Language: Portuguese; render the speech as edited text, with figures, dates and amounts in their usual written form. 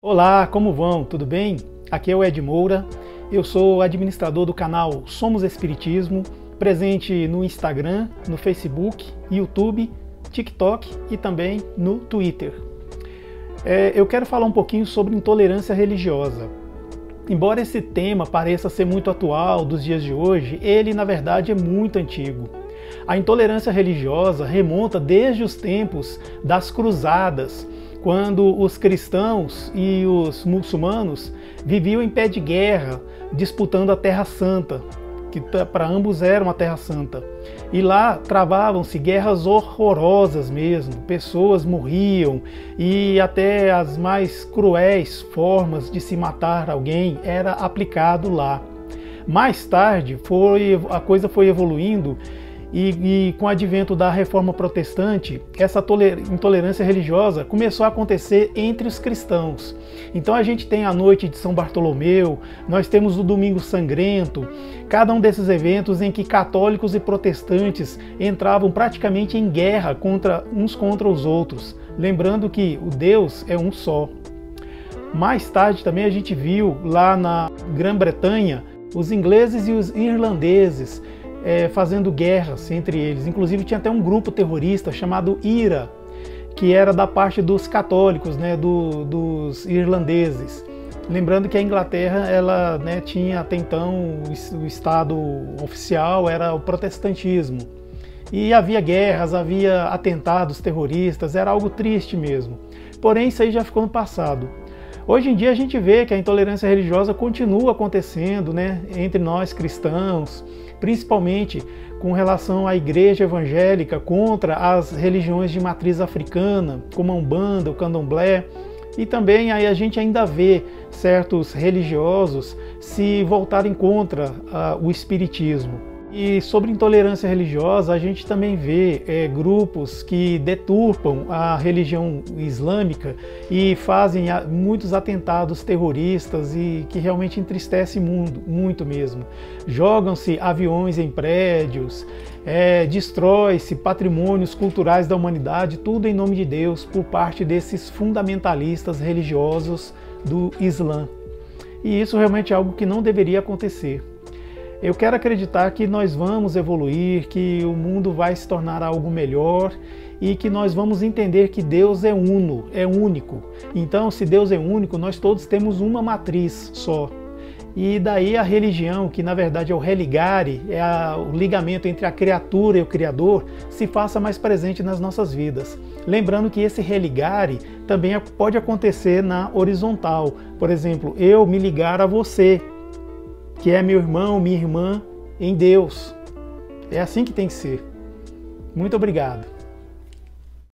Olá, como vão? Tudo bem? Aqui é o Ed Moura, eu sou administrador do canal Somos Espiritismo, presente no Instagram, no Facebook, YouTube, TikTok e também no Twitter. Eu quero falar um pouquinho sobre intolerância religiosa. Embora esse tema pareça ser muito atual dos dias de hoje, ele na verdade é muito antigo. A intolerância religiosa remonta desde os tempos das cruzadas, quando os cristãos e os muçulmanos viviam em pé de guerra, disputando a Terra Santa, que para ambos era uma Terra Santa. E lá travavam-se guerras horrorosas mesmo, pessoas morriam e até as mais cruéis formas de se matar alguém era aplicado lá. Mais tarde a coisa foi evoluindo e com o advento da Reforma Protestante, essa intolerância religiosa começou a acontecer entre os cristãos. Então a gente tem a noite de São Bartolomeu, nós temos o Domingo Sangrento, cada um desses eventos em que católicos e protestantes entravam praticamente em guerra uns contra os outros, lembrando que o Deus é um só. Mais tarde também a gente viu lá na Grã-Bretanha os ingleses e os irlandeses fazendo guerras entre eles. Inclusive tinha até um grupo terrorista chamado IRA, que era da parte dos católicos, dos irlandeses. Lembrando que a Inglaterra ela, tinha até então o Estado oficial era o protestantismo. E havia guerras, havia atentados terroristas, era algo triste mesmo. Porém, isso aí já ficou no passado. Hoje em dia a gente vê que a intolerância religiosa continua acontecendo, entre nós cristãos, principalmente com relação à igreja evangélica contra as religiões de matriz africana, como a Umbanda, o Candomblé, e também aí a gente ainda vê certos religiosos se voltarem contra o espiritismo. E sobre intolerância religiosa, a gente também vê grupos que deturpam a religião islâmica e fazem muitos atentados terroristas e que realmente entristece muito mesmo. Jogam-se aviões em prédios, destrói-se patrimônios culturais da humanidade, tudo em nome de Deus, por parte desses fundamentalistas religiosos do Islã. E isso realmente é algo que não deveria acontecer. Eu quero acreditar que nós vamos evoluir, que o mundo vai se tornar algo melhor e que nós vamos entender que Deus é uno, é único. Então, se Deus é único, nós todos temos uma matriz só. E daí a religião, que na verdade é o religare, o ligamento entre a criatura e o Criador, se faça mais presente nas nossas vidas. Lembrando que esse religare também pode acontecer na horizontal. Por exemplo, eu me ligar a você, que é meu irmão, minha irmã, em Deus. É assim que tem que ser. Muito obrigado.